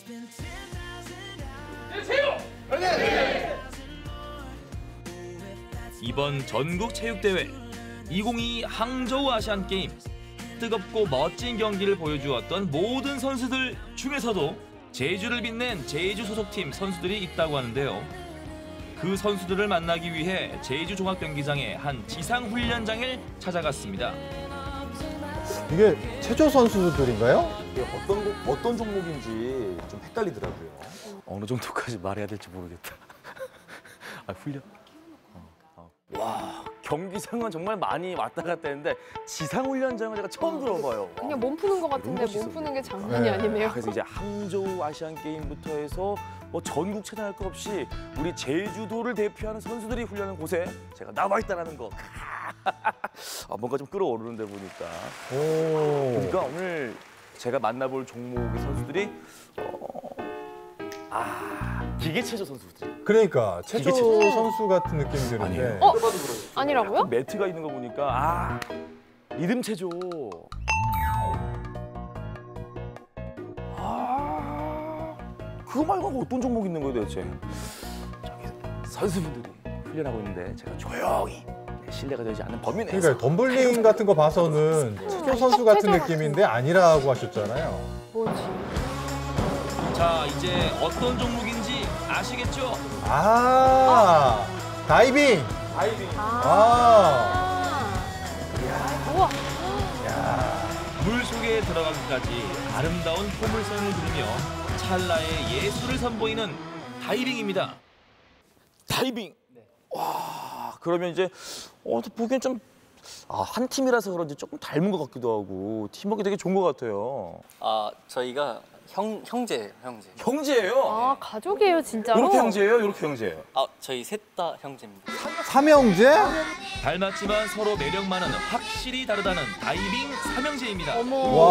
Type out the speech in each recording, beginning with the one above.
이번 전국체육대회 2022 항저우 아시안게임 뜨겁고 멋진 경기를 보여주었던 모든 선수들 중에서도 제주를 빛낸 제주 소속팀 선수들이 있다고 하는데요. 그 선수들을 만나기 위해 제주 종합경기장의 한 지상훈련장을 찾아갔습니다. 이게 체조 선수들인가요? 이게 어떤 종목인지 좀 헷갈리더라고요. 어느 정도까지 말해야 될지 모르겠다. 아, 훈련? 와, 경기장은 정말 많이 왔다 갔다 했는데 지상훈련장은 제가 처음 들어봐요. 그냥 몸 푸는 것 같은데 몸 푸는 게 장난이 아니네요. 그래서 이제 항저우 아시안게임부터 해서 뭐 전국 체전할 것 없이 우리 제주도를 대표하는 선수들이 훈련하는 곳에 제가 나와 있다는 거. 뭔가 좀 끌어오르는데 보니까. 그러니까 오늘 제가 만나볼 종목의 선수들이 기계체조 선수들. 그러니까 체조 선수 같은 느낌이 드는데. 아니라고요? 매트가 있는 거 보니까 리듬 체조. 그거 말고 어떤 종목 있는 거예요 도대체? 저기 선수분들이 훈련하고 있는데 제가 조용히 신뢰가 되지 않는 범위 내에서. 그러니까 덤블링 같은 거 봐서는 체조 선수 같은 느낌인데 아니라고 하셨잖아요. 뭐지? 자, 이제 어떤 종목인지 아시겠죠? 다이빙. 우와. 물 속에 들어가기까지 아름다운 포물선을 그리며 찰나의 예술을 선보이는 다이빙입니다. 다이빙. 와, 그러면 이제 보기엔 좀 한 팀이라서 그런지 조금 닮은 것 같기도 하고 팀워크 되게 좋은 것 같아요. 저희가 형제예요, 형제. 형제예요? 가족이에요, 진짜로? 이렇게 형제예요? 이렇게 형제예요? 저희 셋 다 형제입니다. 삼형제? 닮았지만 서로 매력 많은 확실히 다르다는 다이빙 삼형제입니다.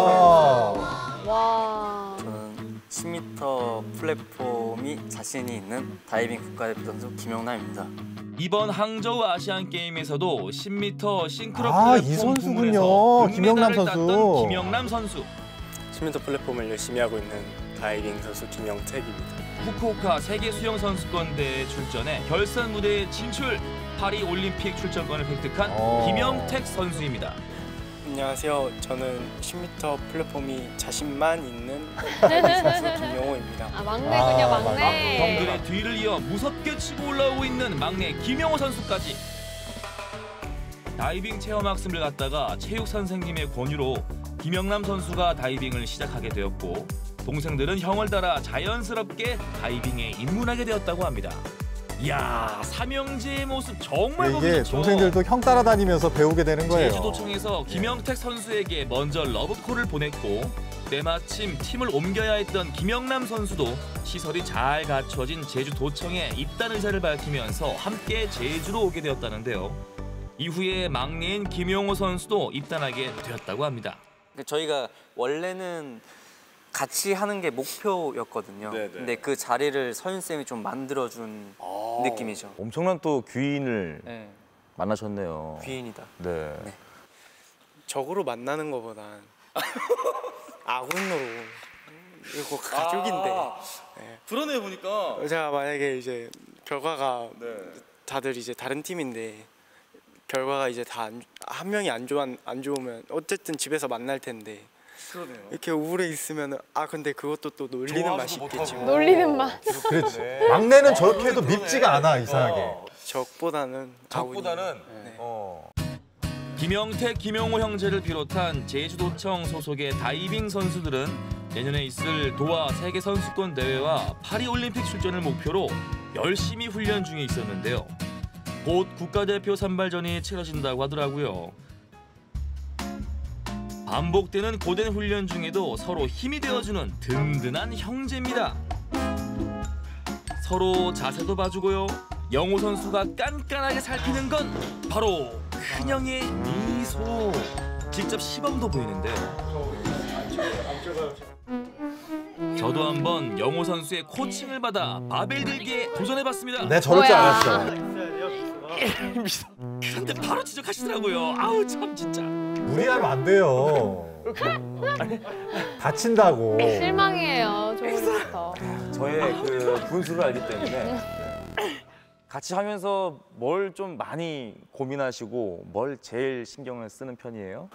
와. 저는 10m 플랫폼이 자신이 있는 다이빙 국가대표 선수 김영남입니다. 이번 항저우 아시안게임에서도 10m 싱크로 이 플랫폼 선수군요. 부문에서 김영남 금메달을 선수. 땄던 김영남 선수. 10m 플랫폼을 열심히 하고 있는 다이빙 선수 김영택입니다. 후쿠오카 세계 수영 선수권대회에 출전해 결선 무대에 진출, 파리 올림픽 출전권을 획득한 김영택 선수입니다. 안녕하세요. 저는 10m 플랫폼이 자신만 있는 다이빙 선수 김영호입니다. 막내군요, 막내. 형들의 뒤를 이어 무섭게 치고 올라오고 있는 막내 김영호 선수까지. 다이빙 체험학습을 갔다가 체육 선생님의 권유로 김영남 선수가 다이빙을 시작하게 되었고 동생들은 형을 따라 자연스럽게 다이빙에 입문하게 되었다고 합니다. 이야, 삼형제의 모습 정말 보기 이게 좋죠. 동생들도 형 따라다니면서 배우게 되는 거예요. 제주도청에서 김영택 선수에게 먼저 러브콜을 보냈고 때마침 팀을 옮겨야 했던 김영남 선수도 시설이 잘 갖춰진 제주도청에 입단 의사를 밝히면서 함께 제주로 오게 되었다는데요. 이후에 막내인 김용호 선수도 입단하게 되었다고 합니다. 저희가 원래는 같이 하는 게 목표였거든요. 근데 그 자리를 서윤 쌤이 좀 만들어준 느낌이죠. 엄청난 또 귀인을 만나셨네요. 귀인이다. 네. 적으로 만나는 것보단 아군으로 이거 가족인데. 그러네 보니까. 제가 만약에 이제 결과가 다들 이제 다른 팀인데 결과가 이제 다 한 명이 안 좋으면 어쨌든 집에서 만날 텐데. 그러네요. 이렇게 우울해 있으면 근데 그것도 또 놀리는 맛이 있겠지만. 놀리는 맛. 그렇지. 막내는 저렇게 해도 밉지가 않아, 이상하게. 적보다는. 김영택, 김용호 형제를 비롯한 제주도청 소속의 다이빙 선수들은 내년에 있을 도하 세계선수권 대회와 파리올림픽 출전을 목표로 열심히 훈련 중에 있었는데요. 곧 국가대표 선발전이 치러진다고 하더라고요. 반복되는 고된 훈련 중에도 서로 힘이 되어주는 든든한 형제입니다. 서로 자세도 봐주고요. 영호 선수가 깐깐하게 살피는 건 바로 큰형의 미소. 직접 시범도 보이는데요. 저도 한번 영호 선수의 코칭을 받아 바벨 들기에 도전해봤습니다. 네, 저럴 줄 알았어. 근데 바로 지적하시더라고요. 아우 참 진짜. 무리하면 안 돼요. 다친다고. 실망이에요, 조금부터. 그쵸. 저의 그 분수를 알기 때문에 같이 하면서 뭘 좀 많이 고민하시고 뭘 제일 신경을 쓰는 편이에요?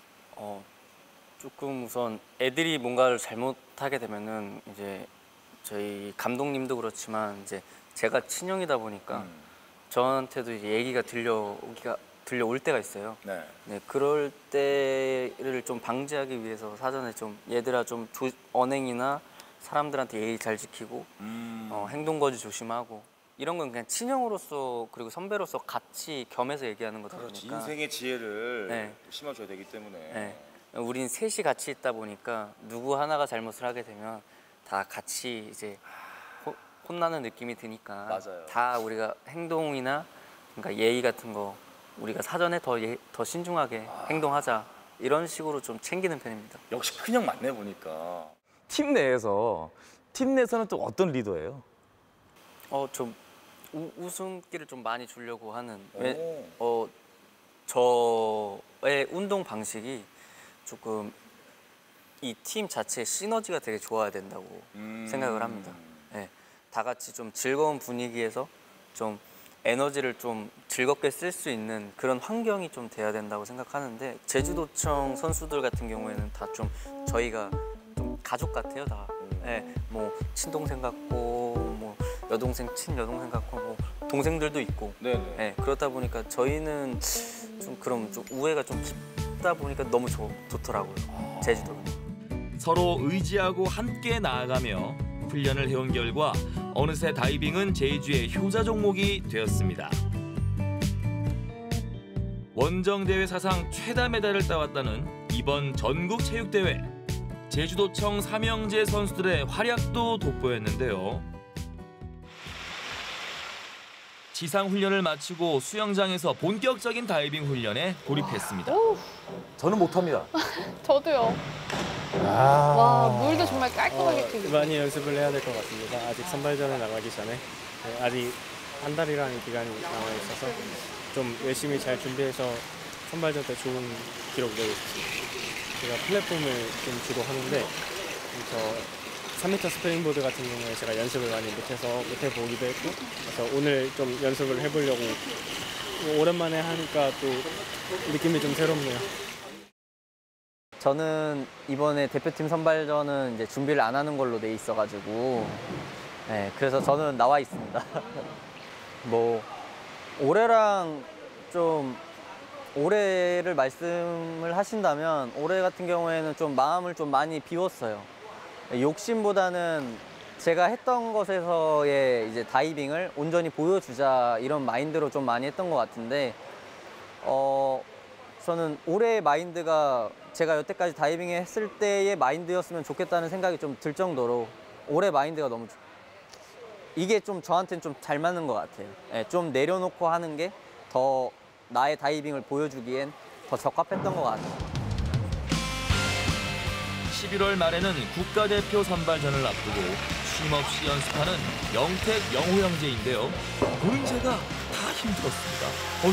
조금 우선 애들이 뭔가를 잘못하게 되면은 이제 저희 감독님도 그렇지만 이제 제가 친형이다 보니까 저한테도 이제 얘기가 들려올 때가 있어요. 네. 네, 그럴 때를 좀 방지하기 위해서 사전에 좀 얘들아 좀 언행이나 사람들한테 예의 잘 지키고 행동 거지 조심하고 이런 건 그냥 친형으로서 그리고 선배로서 같이 겸해서 얘기하는 거다 그렇지. 보니까 인생의 지혜를 네. 심어줘야 되기 때문에. 네. 우린 셋이 같이 있다 보니까 누구 하나가 잘못을 하게 되면 다 같이 이제 혼나는 느낌이 드니까 맞아요. 다 우리가 행동이나 그러니까 예의 같은 거 우리가 사전에 더 신중하게 행동하자 이런 식으로 좀 챙기는 편입니다. 역시 큰형 맞네 보니까. 팀 내에서는 또 어떤 리더예요? 좀 웃음기를 좀 많이 주려고 하는 오. 저의 운동 방식이 조금 이 팀 자체의 시너지가 되게 좋아야 된다고 생각을 합니다. 네, 다 같이 좀 즐거운 분위기에서 좀 에너지를 좀 즐겁게 쓸 수 있는 그런 환경이 좀 돼야 된다고 생각하는데 제주도청 선수들 같은 경우에는 다 좀 저희가 좀 가족 같아요 다. 네, 뭐 친동생 같고 뭐 여동생 친여동생 같고 뭐 동생들도 있고. 네네. 네, 그렇다 보니까 저희는 좀 그럼 좀 우애가 좀 깊다 보니까 너무 좋더라고요. 제주도는. 서로 의지하고 함께 나아가며 훈련을 해온 결과 어느새 다이빙은 제주의 효자 종목이 되었습니다. 원정대회 사상 최다 메달을 따왔다는 이번 전국체육대회. 제주도청 삼형제 선수들의 활약도 돋보였는데요. 지상 훈련을 마치고 수영장에서 본격적인 다이빙 훈련에 돌입했습니다. 저는 못합니다. 저도요. 아. 와, 물도 정말 깔끔하게 튀고. 많이 연습을 해야 될 것 같습니다. 아직 선발전에 나가기 전에 아직 한 달이라는 기간이 남아 있어서 좀 열심히 잘 준비해서 선발전 때 좋은 기록 내고 싶습니다. 제가 플랫폼을 좀 주로 하는데 저 3m 스프링보드 같은 경우에 제가 연습을 많이 못해 보기도 했고 그래서 오늘 좀 연습을 해보려고 오랜만에 하니까 또 느낌이 좀 새롭네요. 저는 이번에 대표팀 선발전은 이제 준비를 안 하는 걸로 돼 있어가지고 네, 그래서 저는 나와 있습니다. 뭐 올해랑 좀 올해를 말씀을 하신다면 올해 같은 경우에는 좀 마음을 좀 많이 비웠어요. 욕심보다는 제가 했던 것에서의 이제 다이빙을 온전히 보여주자 이런 마인드로 좀 많이 했던 것 같은데 저는 올해의 마인드가 제가 여태까지 다이빙 했을 때의 마인드였으면 좋겠다는 생각이 좀 들 정도로 올해 마인드가 너무 이게 좀 저한테는 좀 잘 맞는 것 같아요. 네, 좀 내려놓고 하는 게 더 나의 다이빙을 보여주기엔 더 적합했던 것 같아요. 11월 말에는 국가대표 선발전을 앞두고 쉼없이 연습하는 영택, 영호 형제인데요. 보는 제가 다 힘들었습니다.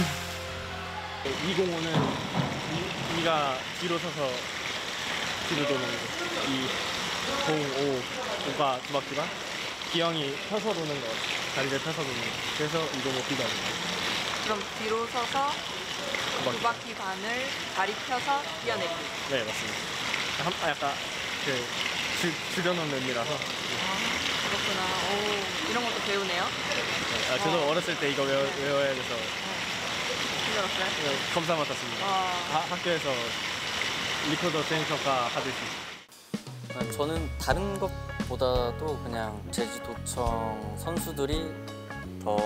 205는 이가 뒤로 서서 뒤로 도는 거. 205가 두 바퀴가 기형이 펴서 도는 거. 다리를 펴서 도는 거. 그래서 205B가 그럼 뒤로 서서 두 바퀴 반을 다리 펴서 뛰어내리기. 네, 맞습니다. 약간 줄여놓은 의미라서. 그렇구나. 오, 이런 것도 배우네요. 네, 저도 어렸을 때 이거 외워야 돼서 힘들었어요? 검사 맡았습니다. 학교에서 리코더 수행평가 받을 수 있어요. 저는 다른 것보다도 그냥 제주도청 선수들이 더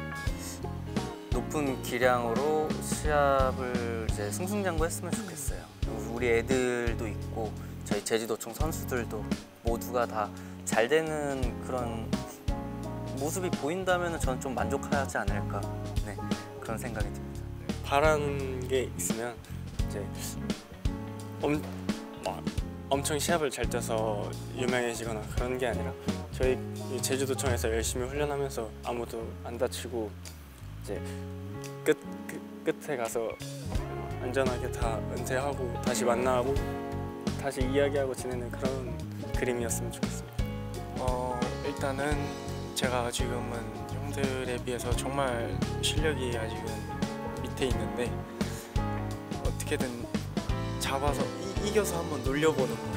높은 기량으로 시합을 이제 승승장구했으면 좋겠어요. 우리 애들도 있고 저희 제주도청 선수들도 모두가 다 잘 되는 그런 모습이 보인다면 저는 좀 만족하지 않을까 네, 그런 생각이 듭니다. 바라는 게 있으면 이제 엄청 시합을 잘 뛰어서 유명해지거나 그런 게 아니라 저희 제주도청에서 열심히 훈련하면서 아무도 안 다치고 이제 끝에 가서 안전하게 다 은퇴하고 다시 만나고 다시 이야기하고 지내는 그런 그림이었으면 좋겠습니다. 일단은 제가 지금은 형들에 비해서 정말 실력이 아직은 밑에 있는데 어떻게든 잡아서 이겨서 한번 놀려보는 거.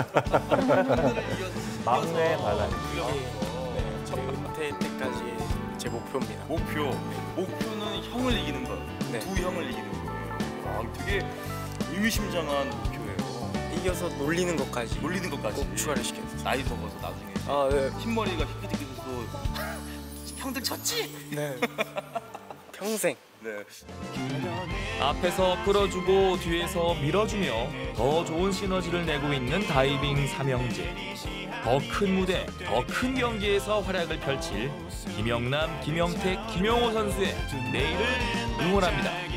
막내 발랄. 제 은퇴 때까지 제 목표입니다. 목표는 형을 이기는 것. 네. 두 형을 이기는 거예요. 아, 되게 의미심장한 목표예요. 이겨서 놀리는 것까지 놀리는 것까지. 꼭 추가를 시켰어요. 나이 먹어서 나중에 아, 네. 흰머리가 희끗희끗해서 형들 쳤지? 네. 평생. 네. 앞에서 끌어주고 뒤에서 밀어주며 더 좋은 시너지를 내고 있는 다이빙 삼형제. 더 큰 무대, 더 큰 경기에서 활약을 펼칠 김영남, 김영택, 김영호 선수의 내일을 응원합니다.